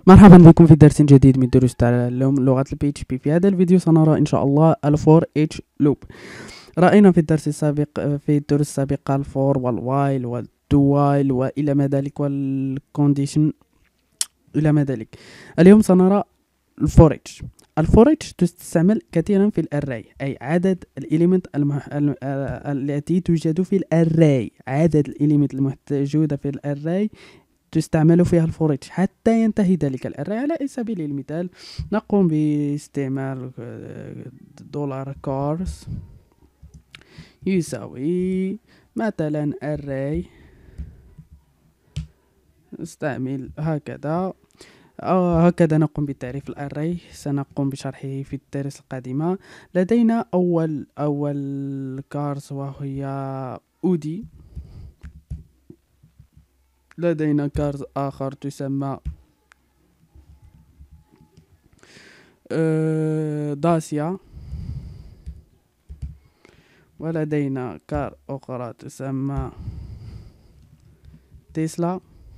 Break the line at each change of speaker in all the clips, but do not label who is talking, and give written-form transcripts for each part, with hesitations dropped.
مرحبا بكم في درس جديد من دروس تعلم لغة ال PHP. في هذا الفيديو سنرى إن شاء الله ال for each loop. رأينا في الدرس السابق في الدروس السابقة ال for وال while وال do while وإلى ما ذلك وال condition إلى ما ذلك. اليوم سنرى ال for each. ال for each تستعمل كثيرا في الارray، أي عدد الإليمنت التي توجد في الارray، عدد الإليمنت الموجودة في الارray تستعمل فيها الفوريتش حتى ينتهي ذلك الاري. على سبيل المثال نقوم باستعمال دولار كورس يساوي مثلا array، نستعمل هكذا أو هكذا نقوم بتعريف الاري، سنقوم بشرحه في الدرس القادمة. لدينا أول كارس وهي أودي، لدينا كارز آخر تسمى داسيا، ولدينا كار أخرى تسمى تسلا،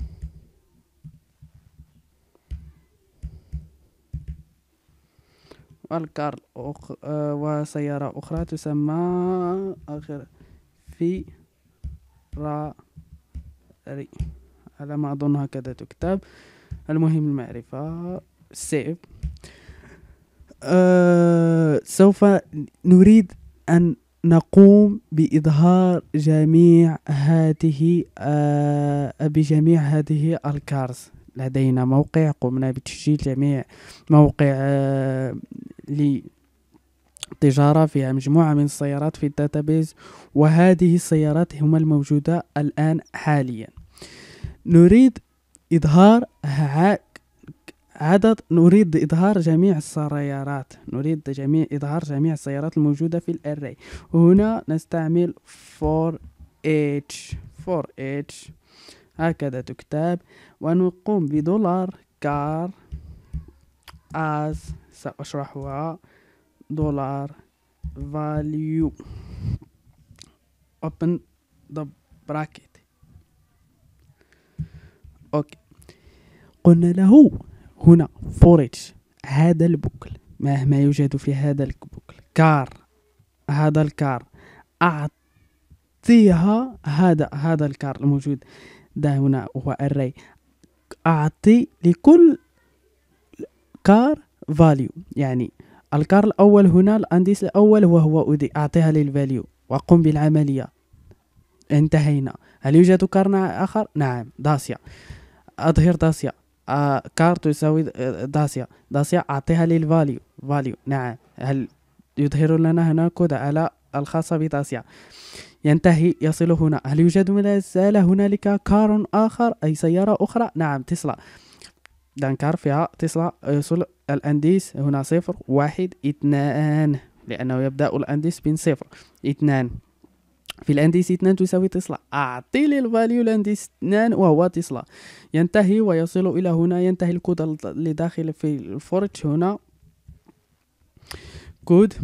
والكار وسيارة أخرى تسمى فيراري، على ما أظن هكذا تكتب. المهم المعرفة سيف. سوف نريد أن نقوم بإظهار بجميع هذه الكارز. لدينا موقع قمنا بتسجيل جميع موقع لتجارة فيها مجموعة من السيارات في الداتابيز، وهذه السيارات هما الموجودة الآن حاليا. نريد إظهار إظهار جميع السيارات، إظهار جميع السيارات الموجودة في الاري. هنا نستعمل for each هكذا تكتب، ونقوم بدولار كار as سأشرحها دولار value open the bracket. اوكي، قلنا له هنا for each هذا البوكل، مهما يوجد في هذا البوكل كار، هذا الكار أعطيها هذا الكار الموجود ده هنا هو array، أعطي لكل كار value. يعني الكار الأول هنا الأنديس الأول وهو أودي، أعطيها للفاليو وأقوم بالعملية. انتهينا. هل يوجد كار آخر؟ نعم، داسيا، أظهر داسيا. كار تساوي داسيا أعطيها للفاليو نعم. هل يظهر لنا هنا كود على الخاصة بداسيا؟ ينتهي، يصل هنا. هل يوجد ما زال هنالك كار آخر أي سيارة أخرى؟ نعم، تسلا. كار فيها تسلا، يصل الأنديس هنا 0 1 2، لأنه يبدأ الأنديس من 0 2. في الأنديس 2 تساوي تسلا، أعطي لي الفاليو الأنديس 2 وهو تسلا. ينتهي ويصل إلى هنا. ينتهي الكود اللي داخل في الفورتش. هنا كود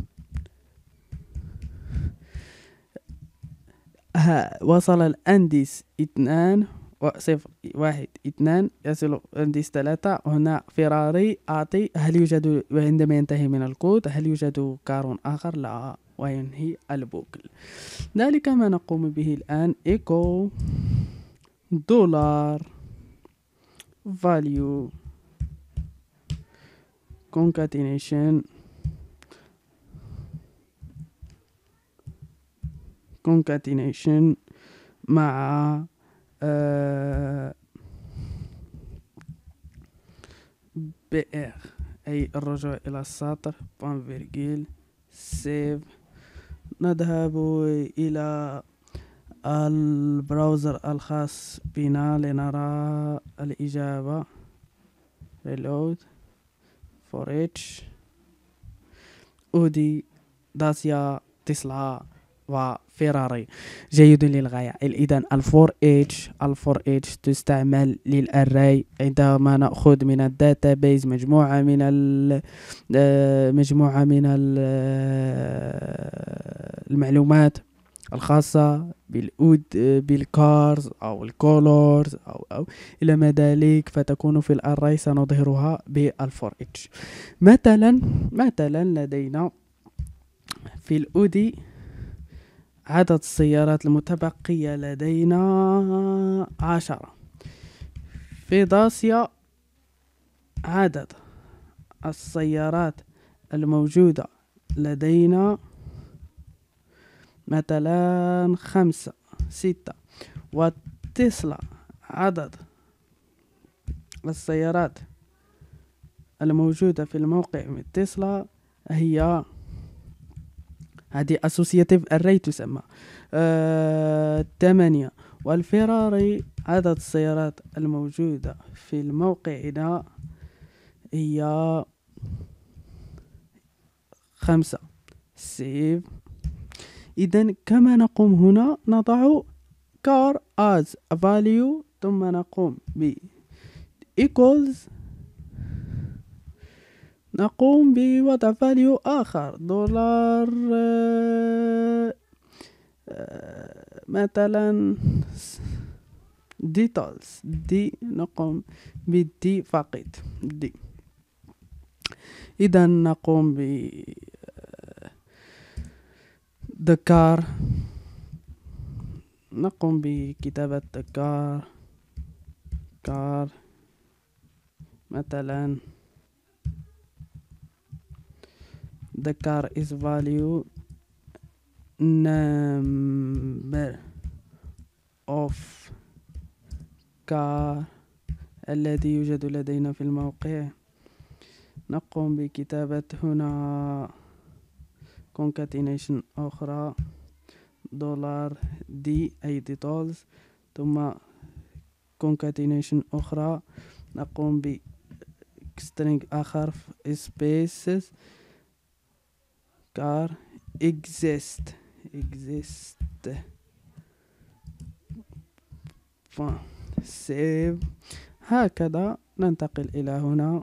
وصل الأنديس 2 صفر 1 2، يصل أنديس 3. هنا فيراري، أعطي هل يوجد، وعندما ينتهي من الكود هل يوجد كار آخر؟ لا، وينهي البوكل. ذلك ما نقوم به الآن. echo دولار value concatenation مع بر، أي الرجوع إلى السطر save. نذهب إلى البراوزر الخاص بنا لنرى الإجابة. reload for each أودي، داسيا، تسلا وفيراري. جيد للغاية. إذن الفور اتش تستعمل للأراي عندما نأخذ من الداتابيز مجموعة من المعلومات الخاصة بالكارز أو الكولورز أو إلى ما ذلك، فتكون في الأري سنظهرها بالفور اتش. مثلا لدينا في الأودي عدد السيارات المتبقية لدينا 10. في داسيا عدد السيارات الموجودة لدينا مثلا 5 6. وتسلا عدد السيارات الموجودة في الموقع من تسلا هي هذه associative array تسمى 8. والفيراري عدد السيارات الموجودة في الموقع هي 5. سيف. إذن كما نقوم هنا نضع car as a value، ثم نقوم ب equals، نقوم بوضع value آخر دولار مثلا details دي، نقوم بالدي فقط دي. إذا نقوم ب the car، نقوم بكتابة the car مثلا the car is value number of car الذي يوجد لدينا في الموقع. نقوم بكتابة هنا concatenation أخرى دولار دي أي ديتولز، ثم concatenation أخرى نقوم ب string آخر spaces car exist save. هكذا ننتقل إلى هنا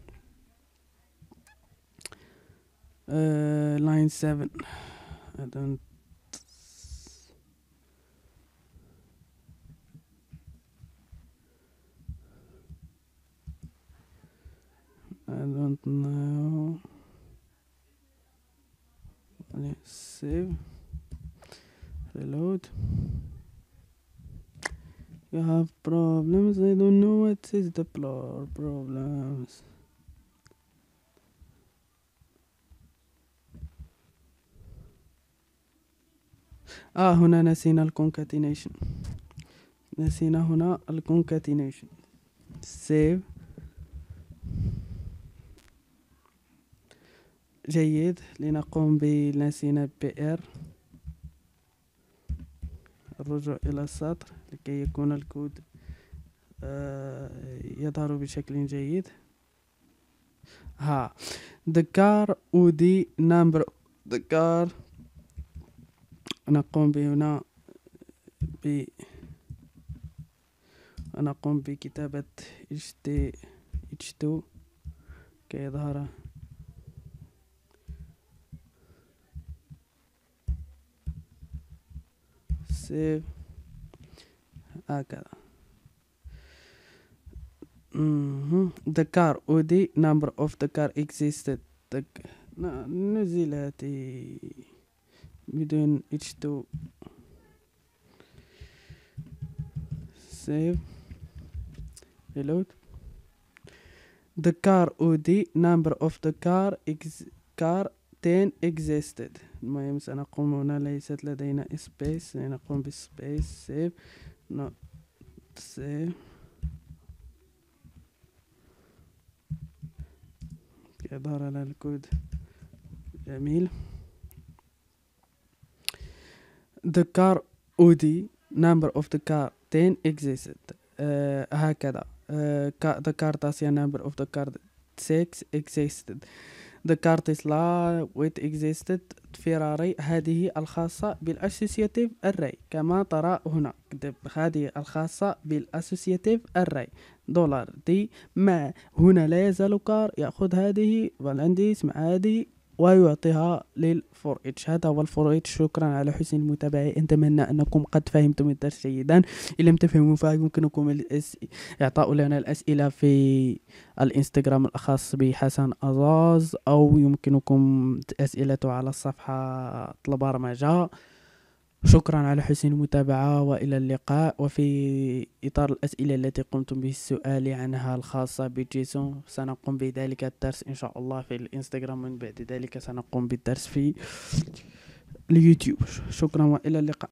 line 7. I don't know. Let's save, reload. You have problems. I don't know what is the problems. هنا نسينا الكونكاتينيشن، نسينا هنا الكونكاتينيشن. save. جيد. لنقوم بنسينا بr الرجوع إلى السطر لكي يكون الكود يظهر بشكل جيد. the car ودي number the car، نقوم بهنا نقوم بكتابة h2 كي يظهر save. هكذا the car ودي number of the car existed. نزلت بدون h2 save reload. the car ودي number of the car 10 existed. المهم سنقوم هنا ليست لدينا space، نقوم بسبيس save not save. يظهر لنا الكود جميل. the car ودي number of the car 10 existed. هكذا the car Dacia number of the car 6 existed. the car Tesla with existed Ferrari. هذه الخاصة بالassociative array كما ترى هنا. هذه الخاصة بالassociative array دولار دي ما هنا لا يزال كار يأخذ هذه والأنديس مع هذه ويعطيها للفور اتش. هذا هو الفور اتش. شكرا على حسن المتابعة، أتمنى أنكم قد فهمتم الدرس جيدا. إن لم تفهموا فيمكنكم إعطاء لنا الأسئلة في الإنستغرام الخاص بحسن أزاز، أو يمكنكم أسئلة على الصفحة البرمجة. شكرا على حسن المتابعة، وإلى اللقاء. وفي إطار الأسئلة التي قمتم بالسؤال عنها الخاصة بجيسون، سنقوم بذلك الدرس إن شاء الله في الإنستغرام، من بعد ذلك سنقوم بالدرس في اليوتيوب. شكرا وإلى اللقاء.